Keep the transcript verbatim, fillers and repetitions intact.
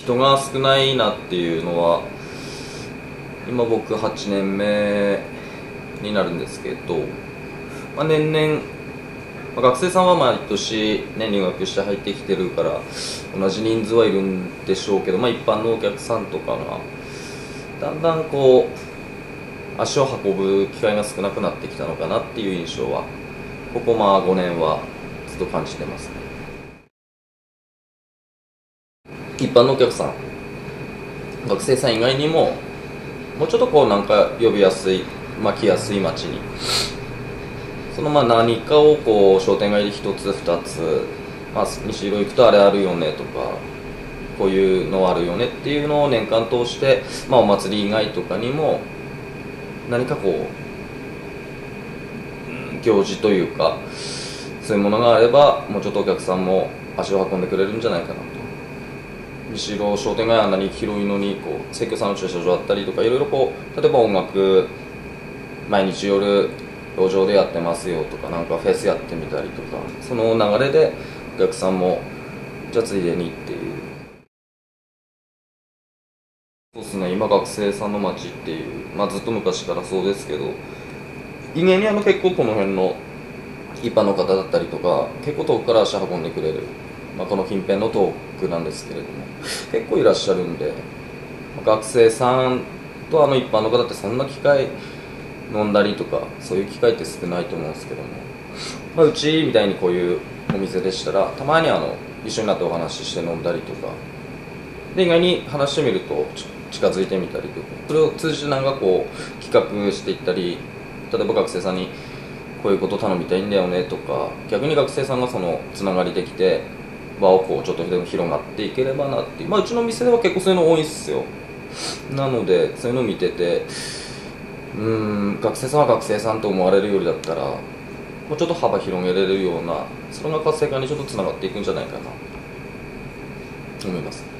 人が少ないなっていうのは、今僕はちねんめになるんですけど、まあ、年々、まあ、学生さんは毎年、ね、入学して入ってきてるから同じ人数はいるんでしょうけど、まあ、一般のお客さんとかがだんだんこう足を運ぶ機会が少なくなってきたのかなっていう印象はここまあごねんはずっと感じてますね。一般のお客さん、学生さん以外にももうちょっとこうなんか呼びやすい、まあ、来やすい街にそのまあ何かをこう商店街で一つ二つ、まあ、西色行くとあれあるよねとかこういうのあるよねっていうのを年間通して、まあ、お祭り以外とかにも何かこう、うん、行事というかそういうものがあればもうちょっとお客さんも足を運んでくれるんじゃないかなと。西色商店街あんなに広いのにこう生協さんの駐車場あったりとかいろいろこう例えば音楽毎日夜路上でやってますよとかなんかフェスやってみたりとかその流れでお客さんもじゃあついでにっていう。そうですね、今学生さんの街っていう、まあ、ずっと昔からそうですけど意外にあの結構この辺の一般の方だったりとか結構遠くから足運んでくれる、まあ、この近辺の遠くなんですけれども結構いらっしゃるんで学生さんとあの一般の方ってそんな機会飲んだりとかそういう機会って少ないと思うんですけども、まあ、うちみたいにこういうお店でしたらたまにあの一緒になってお話しして飲んだりとかで意外に話してみると近づいてみたりとかそれを通じてなんかこう企画していったり例えば学生さんにこういうこと頼みたいんだよねとか逆に学生さんがそのつながりできて場をこうちょっとでも広がっていければなっていう、まあ、うちの店では結構そういうの多いっすよ。なのでそういうのを見ててうーん学生さんは学生さんと思われるよりだったらもうちょっと幅広げれるようなそれが活性化にちょっとつながっていくんじゃないかなと思います。